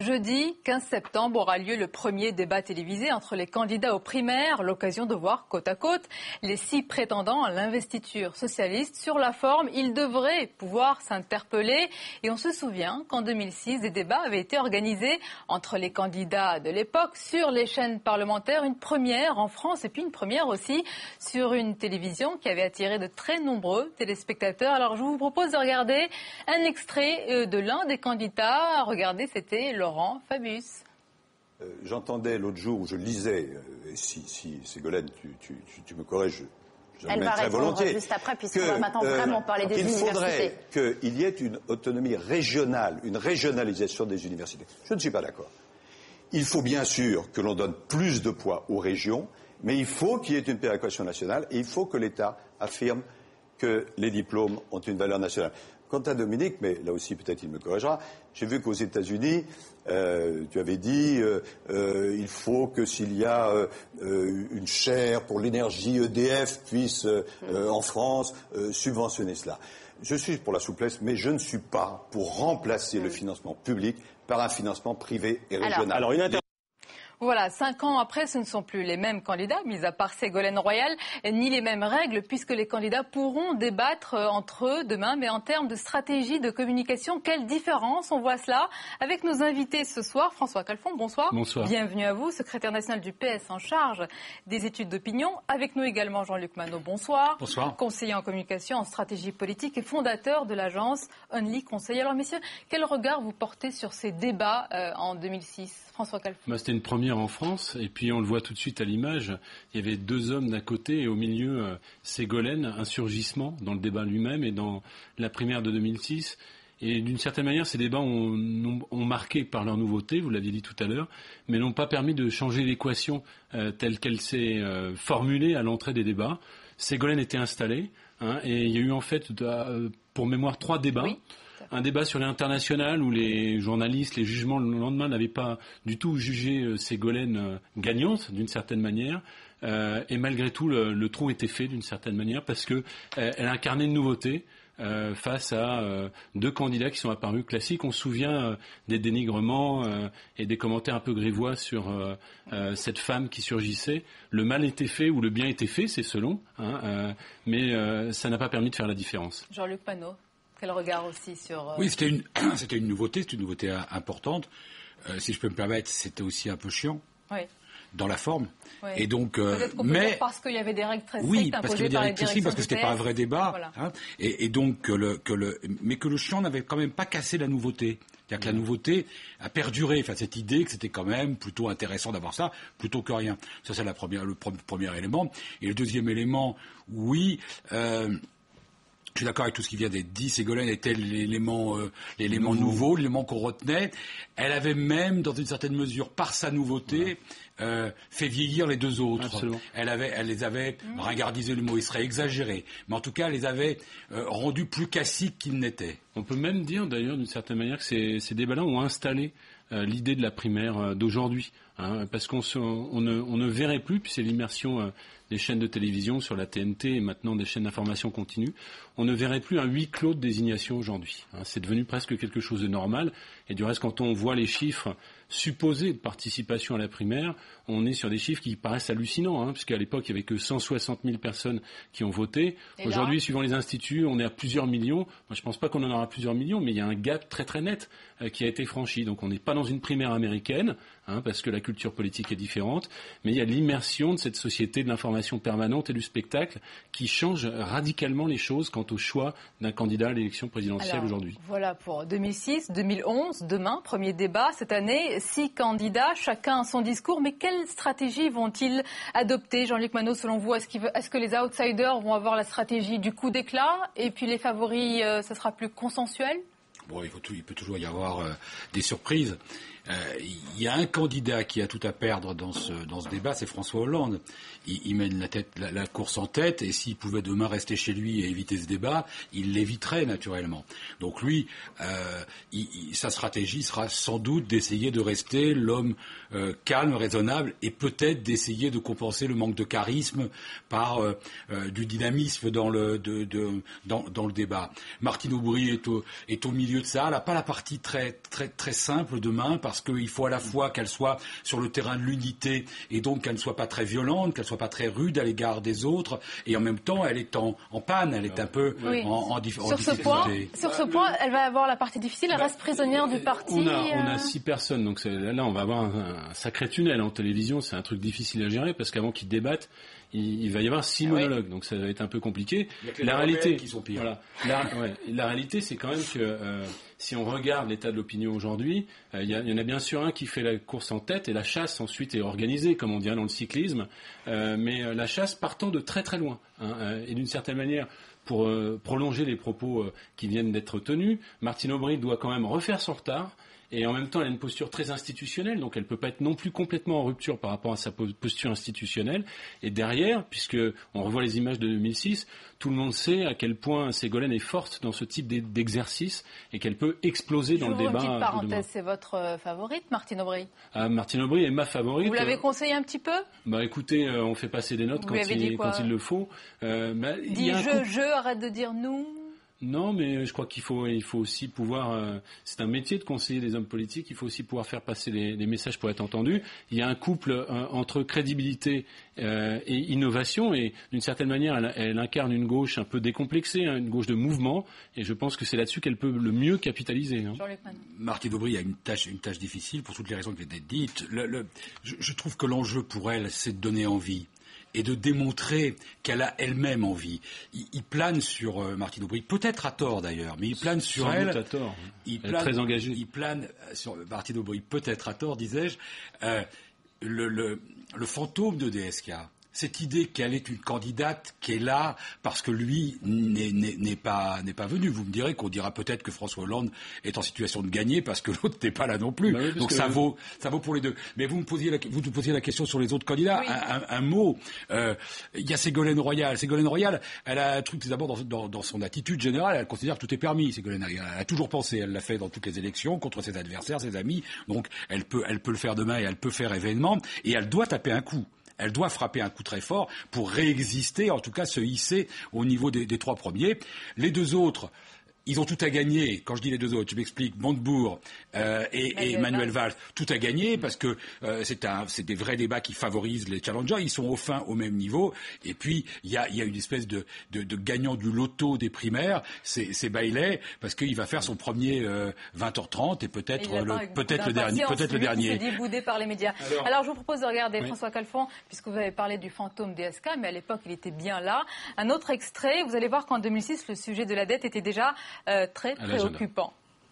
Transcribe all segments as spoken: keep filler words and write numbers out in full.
Jeudi quinze septembre aura lieu le premier débat télévisé entre les candidats aux primaires, l'occasion de voir côte à côte les six prétendants à l'investiture socialiste. Sur la forme, ils devraient pouvoir s'interpeller et on se souvient qu'en deux mille six, des débats avaient été organisés entre les candidats de l'époque sur les chaînes parlementaires, une première en France et puis une première aussi sur une télévision qui avait attiré de très nombreux téléspectateurs. Alors je vous propose de regarder un extrait de l'un des candidats. Regardez, c'était Laurent Fabius. Euh, j'entendais l'autre jour où je lisais, euh, et si, si Ségolène, tu, tu, tu, tu me corriges, je Elle le va très volontiers, juste après, puisqu'on que, va maintenant euh, vraiment parler des il universités. Il faudrait qu'il y ait une autonomie régionale, une régionalisation des universités. Je ne suis pas d'accord. Il faut bien sûr que l'on donne plus de poids aux régions, mais il faut qu'il y ait une péréquation nationale et il faut que l'État affirme que les diplômes ont une valeur nationale. Quant à Dominique, mais là aussi peut-être il me corrigera, j'ai vu qu'aux États-Unis, euh, tu avais dit euh, euh, il faut que s'il y a euh, euh, une chaire pour l'énergie E D F puisse euh, euh, en France euh, subventionner cela. Je suis pour la souplesse, mais je ne suis pas pour remplacer le financement public par un financement privé et régional. Alors, alors une inter- Voilà, cinq ans après, ce ne sont plus les mêmes candidats, mis à part Ségolène Royal, ni les mêmes règles, puisque les candidats pourront débattre entre eux demain. Mais en termes de stratégie de communication, quelle différence? On voit cela avec nos invités ce soir. François Calfon, bonsoir. Bonsoir. Bienvenue à vous, secrétaire national du P S en charge des études d'opinion. Avec nous également Jean-Luc Manot, bonsoir. Bonsoir. Conseiller en communication, en stratégie politique et fondateur de l'agence Only Conseil. Alors messieurs, quel regard vous portez sur ces débats euh, en deux mille six? François Calfon. Bah, c'était une première en France, et puis on le voit tout de suite à l'image. Il y avait deux hommes d'un côté et au milieu euh, Ségolène, un surgissement dans le débat lui-même et dans la primaire de deux mille six. Et d'une certaine manière, ces débats ont, ont marqué par leur nouveauté, vous l'aviez dit tout à l'heure, mais n'ont pas permis de changer l'équation euh, telle qu'elle s'est euh, formulée à l'entrée des débats. Ségolène était installée, hein, et il y a eu en fait, euh, pour mémoire, trois débats. Oui. Un débat sur l'international où les journalistes, les jugements le lendemain n'avaient pas du tout jugé euh, Ségolène euh, gagnante d'une certaine manière. Euh, et malgré tout, le, le trou était fait d'une certaine manière parce que euh, elle incarnait une nouveauté euh, face à euh, deux candidats qui sont apparus classiques. On se souvient euh, des dénigrements euh, et des commentaires un peu grivois sur euh, euh, cette femme qui surgissait. Le mal était fait ou le bien était fait, c'est selon, hein, euh, mais euh, ça n'a pas permis de faire la différence. Jean-Luc Manot. Quel regard aussi sur... Euh... Oui, c'était une, c'était une nouveauté, c'était une nouveauté importante. Euh, si je peux me permettre, c'était aussi un peu chiant. Oui. Dans la forme. Oui. Et donc, euh, Peut-être qu'on peut mais dire parce qu'il y avait des règles très strictes oui, parce qu'il y avait des règles très strictes, parce que c'était pas un vrai débat. Voilà. Hein, et, et donc, que le, que le, mais que le chiant n'avait quand même pas cassé la nouveauté. C'est-à-dire que la nouveauté a perduré. Enfin, cette idée que c'était quand même plutôt intéressant d'avoir ça, plutôt que rien. Ça, c'est la première, le premier élément. Et le deuxième élément, oui. Euh, Je suis d'accord avec tout ce qui vient d'être dit. Ségolène était l'élément, euh, l'élément nouveau, l'élément qu'on retenait. Elle avait même, dans une certaine mesure, par sa nouveauté, euh, fait vieillir les deux autres. Absolument. Elle avait, elle les avait, mmh. ringardisé le mot, il serait exagéré, mais en tout cas, elle les avait euh, rendus plus classiques qu'ils n'étaient. On peut même dire, d'ailleurs, d'une certaine manière, que ces, ces débats-là ont installé euh, l'idée de la primaire euh, d'aujourd'hui. Hein, parce qu'on se, on, ne, on ne verrait plus, puis c'est l'immersion euh, des chaînes de télévision sur la T N T et maintenant des chaînes d'information continue, on ne verrait plus un huis clos de désignation aujourd'hui. Hein, c'est devenu presque quelque chose de normal. Et du reste, quand on voit les chiffres supposés de participation à la primaire, on est sur des chiffres qui paraissent hallucinants, hein, puisqu'à l'époque, il n'y avait que cent soixante mille personnes qui ont voté. Et aujourd'hui, là... suivant les instituts, on est à plusieurs millions. Moi, je ne pense pas qu'on en aura plusieurs millions, mais il y a un gap très très net euh, qui a été franchi. Donc on n'est pas dans une primaire américaine, hein, parce que la culture politique est différente, mais il y a l'immersion de cette société de l'information permanente et du spectacle qui change radicalement les choses quant au choix d'un candidat à l'élection présidentielle aujourd'hui. Voilà pour deux mille six, deux mille onze, demain, premier débat. Cette année, six candidats, chacun a son discours, mais quelle stratégie vont-ils adopter? Jean-Luc Manot, selon vous, est-ce, qu'il veut, est-ce que les outsiders vont avoir la stratégie du coup d'éclat et puis les favoris, euh, ça sera plus consensuel? Bon, il, faut tout, il peut toujours y avoir euh, des surprises. Il euh, y a un candidat qui a tout à perdre dans ce, dans ce débat, c'est François Hollande. Il, il mène la, tête, la, la course en tête, et s'il pouvait demain rester chez lui et éviter ce débat, il l'éviterait naturellement. Donc lui, euh, il, il, sa stratégie sera sans doute d'essayer de rester l'homme euh, calme, raisonnable, et peut-être d'essayer de compenser le manque de charisme par euh, euh, du dynamisme dans le, de, de, dans, dans le débat. Martine Aubry est au, est au milieu milieu de ça. Elle n'a pas la partie très, très, très simple demain, parce qu'il faut à la fois qu'elle soit sur le terrain de l'unité, et donc qu'elle ne soit pas très violente, qu'elle ne soit pas très rude à l'égard des autres, et en même temps, elle est en, en panne, elle est un peu oui. en, en, dif- sur en ce difficulté. point, sur ce point, elle va avoir la partie difficile, elle reste prisonnière du parti. On a, on euh... a six personnes, donc là, on va avoir un, un sacré tunnel en télévision. C'est un truc difficile à gérer, parce qu'avant qu'ils débattent, il, il va y avoir six ah monologues, oui. donc ça va être un peu compliqué. La réalité, qui sont pires. Voilà, la, ouais, la réalité, c'est quand même que euh, si on regarde l'état de l'opinion aujourd'hui, il euh, y, y en a bien sûr un qui fait la course en tête, et la chasse ensuite est organisée, comme on dirait dans le cyclisme, euh, mais euh, la chasse partant de très très loin, hein, euh, et d'une certaine manière. Pour euh, prolonger les propos euh, qui viennent d'être tenus, Martine Aubry doit quand même refaire son retard. Et en même temps, elle a une posture très institutionnelle, donc elle ne peut pas être non plus complètement en rupture par rapport à sa posture institutionnelle. Et derrière, puisque on revoit les images de deux mille six, tout le monde sait à quel point Ségolène est forte dans ce type d'exercice et qu'elle peut exploser dans le débat. Une petite parenthèse, c'est votre favorite, Martine Aubry? Ah, Martine Aubry est ma favorite. Vous l'avez conseillé un petit peu? Bah écoutez, euh, on fait passer des notes quand il, quand il le faut. Euh, bah, Dis je, coup... je, arrête de dire nous. Non, mais je crois qu'il faut, il faut aussi pouvoir. Euh, c'est un métier de conseiller des hommes politiques. Il faut aussi pouvoir faire passer les, les messages pour être entendus. Il y a un couple euh, entre crédibilité euh, et innovation, et d'une certaine manière, elle, elle incarne une gauche un peu décomplexée, hein, une gauche de mouvement. Et je pense que c'est là-dessus qu'elle peut le mieux capitaliser. Hein. Martine Aubry a une tâche, une tâche difficile pour toutes les raisons qui ont été dites. Le, le, je, je trouve que l'enjeu pour elle, c'est de donner envie. Et de démontrer qu'elle a elle-même envie. Il, il plane sur euh, Martine Aubry, peut-être à tort d'ailleurs, mais il plane sur Sans elle. Doute à tort. Il elle plane, est très engagée. Il plane sur Martine Aubry, peut-être à tort, disais-je, euh, le, le, le fantôme de D S K. Cette idée qu'elle est une candidate qui est là parce que lui n'est, n'est, n'est, pas, n'est pas venu. Vous me direz qu'on dira peut-être que François Hollande est en situation de gagner parce que l'autre n'est pas là non plus. Bah oui, donc ça, vaut, ça vaut pour les deux. Mais vous me posiez la, vous me posiez la question sur les autres candidats. Oui. Un, un, un mot. Euh, il y a Ségolène Royal. Ségolène Royal, elle a un truc d'abord dans, dans, dans son attitude générale. Elle considère que tout est permis. Ségolène Royal, elle a toujours pensé. Elle l'a fait dans toutes les élections contre ses adversaires, ses amis. Donc elle peut, elle peut le faire demain et elle peut faire événement. Et elle doit taper un coup. Elle doit frapper un coup très fort pour réexister, en tout cas se hisser au niveau des, des trois premiers. Les deux autres, ils ont tout à gagner. Quand je dis les deux autres, je m'explique. Montebourg euh, et, et Manuel Valls, tout à gagner parce que euh, c'est, un, c'est des vrais débats qui favorisent les challengers. Ils sont au fin au même niveau. Et puis il y a, y a une espèce de, de, de gagnant du loto des primaires, c'est, c'est Bailey, parce qu'il va faire son premier euh, vingt heures trente et peut-être et le, peut-être le dernier, peut-être le dernier. Il s'est dit boudé par les médias. Alors, Alors je vous propose de regarder oui. François Calfon, puisque vous avez parlé du fantôme D S K, mais à l'époque il était bien là. Un autre extrait. Vous allez voir qu'en deux mille six, le sujet de la dette était déjà Euh, très préoccupant.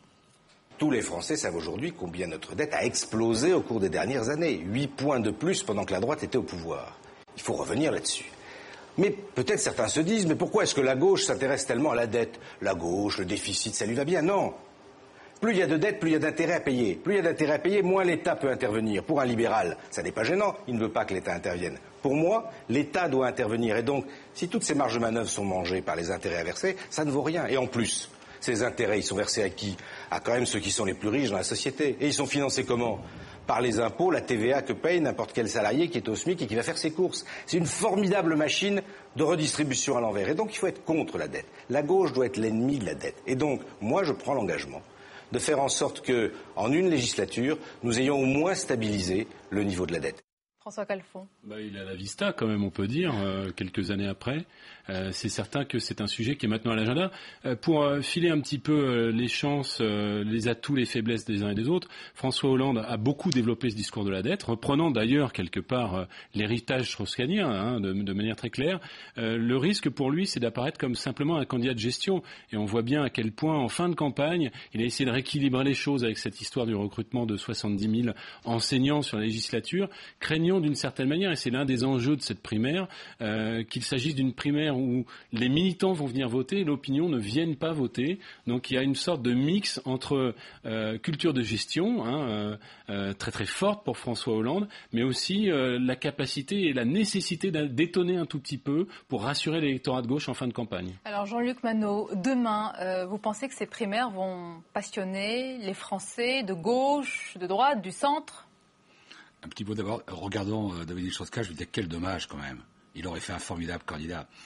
Tous les Français savent aujourd'hui combien notre dette a explosé au cours des dernières années. huit points de plus pendant que la droite était au pouvoir. Il faut revenir là-dessus. Mais peut-être certains se disent, mais pourquoi est-ce que la gauche s'intéresse tellement à la dette? La gauche, le déficit, ça lui va bien? Non. Plus il y a de dettes, plus il y a d'intérêts à payer. Plus il y a d'intérêts à payer, moins l'État peut intervenir. Pour un libéral, ça n'est pas gênant, il ne veut pas que l'État intervienne. Pour moi, l'État doit intervenir. Et donc, si toutes ces marges de manœuvre sont mangées par les intérêts à verser, ça ne vaut rien. Et en plus, ces intérêts, ils sont versés à qui? À quand même ceux qui sont les plus riches dans la société. Et ils sont financés comment? Par les impôts, la T V A que paye n'importe quel salarié qui est au SMIC et qui va faire ses courses. C'est une formidable machine de redistribution à l'envers. Et donc, il faut être contre la dette. La gauche doit être l'ennemi de la dette. Et donc, moi, je prends l'engagement de faire en sorte que, en une législature, nous ayons au moins stabilisé le niveau de la dette. François Calfon. Bah, il a la vista quand même, on peut dire, euh, quelques années après. Euh, c'est certain que c'est un sujet qui est maintenant à l'agenda. Euh, pour euh, filer un petit peu euh, les chances, euh, les atouts, les faiblesses des uns et des autres, François Hollande a beaucoup développé ce discours de la dette, reprenant d'ailleurs quelque part euh, l'héritage strauss-kahnien, hein, de, de manière très claire. Euh, le risque pour lui, c'est d'apparaître comme simplement un candidat de gestion. Et on voit bien à quel point, en fin de campagne, il a essayé de rééquilibrer les choses avec cette histoire du recrutement de soixante-dix mille enseignants sur la législature, craignant d'une certaine manière, et c'est l'un des enjeux de cette primaire, euh, qu'il s'agisse d'une primaire où les militants vont venir voter et l'opinion ne vienne pas voter. Donc il y a une sorte de mix entre euh, culture de gestion, hein, euh, euh, très très forte pour François Hollande, mais aussi euh, la capacité et la nécessité d'étonner un tout petit peu pour rassurer l'électorat de gauche en fin de campagne. Alors Jean-Luc Manot, demain, euh, vous pensez que ces primaires vont passionner les Français de gauche, de droite, du centre ? Un petit mot d'abord, regardant euh, Dominique Strauss-Kahn, je me disais quel dommage quand même. Il aurait fait un formidable candidat.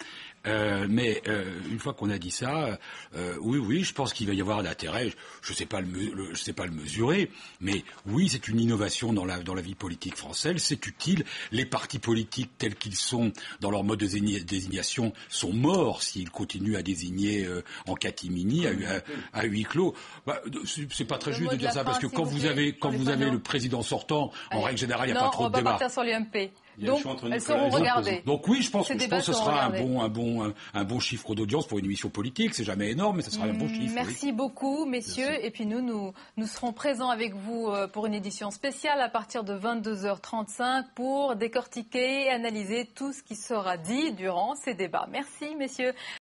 Euh, mais euh, une fois qu'on a dit ça, euh, oui, oui, je pense qu'il va y avoir d'intérêt. Je ne sais pas le, le, je sais pas le mesurer, mais oui, c'est une innovation dans la, dans la vie politique française. C'est utile. Les partis politiques tels qu'ils sont dans leur mode de désignation sont morts s'ils continuent à désigner euh, en catimini, à, à, à huis clos. Bah, c'est pas très le juste de dire ça, parce que quand vous avez, quand vous avez le président sortant, en règle générale, il n'y a non, pas trop de débat. Non, on va partir sur l'U M P. Donc, elles seront donc, regardées. Donc oui, je pense, je pense que ce sera un bon, un, bon, un, un bon chiffre d'audience pour une émission politique. C'est jamais énorme, mais ce sera un bon chiffre. Merci oui. beaucoup, messieurs. Merci. Et puis nous, nous, nous serons présents avec vous pour une édition spéciale à partir de vingt-deux heures trente-cinq pour décortiquer et analyser tout ce qui sera dit durant ces débats. Merci, messieurs.